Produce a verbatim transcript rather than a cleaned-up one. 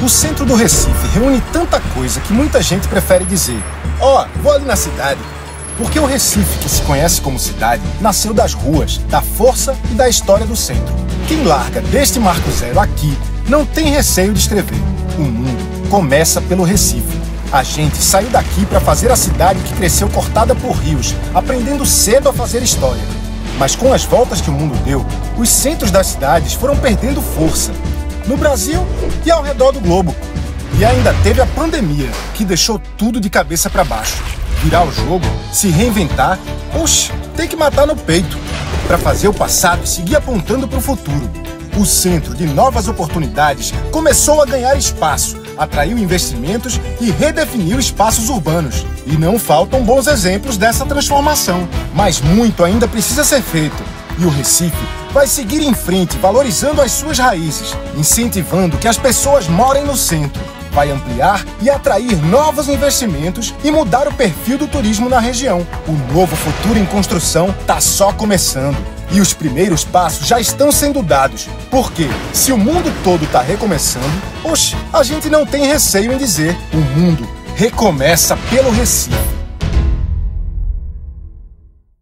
O centro do Recife reúne tanta coisa que muita gente prefere dizer: ó, oh, vou ali na cidade. Porque o Recife, que se conhece como cidade, nasceu das ruas, da força e da história do centro. Quem larga deste marco zero aqui não tem receio de escrever: o mundo começa pelo Recife. A gente saiu daqui para fazer a cidade que cresceu cortada por rios, aprendendo cedo a fazer história. Mas com as voltas que o mundo deu, os centros das cidades foram perdendo força. No Brasil e ao redor do globo. E ainda teve a pandemia, que deixou tudo de cabeça para baixo. Virar o jogo, se reinventar, oxe, tem que matar no peito. Para fazer o passado e seguir apontando para o futuro. O centro de novas oportunidades começou a ganhar espaço, atraiu investimentos e redefiniu espaços urbanos. E não faltam bons exemplos dessa transformação. Mas muito ainda precisa ser feito. E o Recife vai seguir em frente, valorizando as suas raízes, incentivando que as pessoas morem no centro. Vai ampliar e atrair novos investimentos e mudar o perfil do turismo na região. O novo futuro em construção está só começando. E os primeiros passos já estão sendo dados. Porque, se o mundo todo está recomeçando, oxe, a gente não tem receio em dizer: o mundo recomeça pelo Recife.